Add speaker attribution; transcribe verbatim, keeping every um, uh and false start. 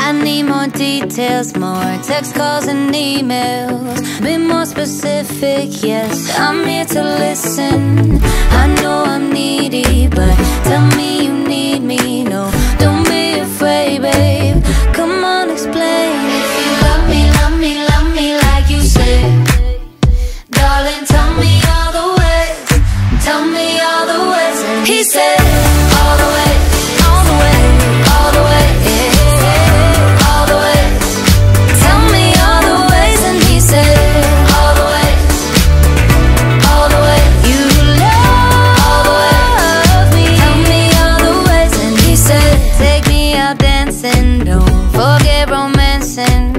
Speaker 1: I need more details, more text calls and emails. Be more specific, yes, I'm here to listen. I know I'm needy, but tell me you need me. No, don't be afraid, babe. Come on, explain. If you love me, love me, love me like you say, darling, tell me all the ways. Tell me all the ways. And he said, all the ways, all the ways, all the ways. Forget romancing.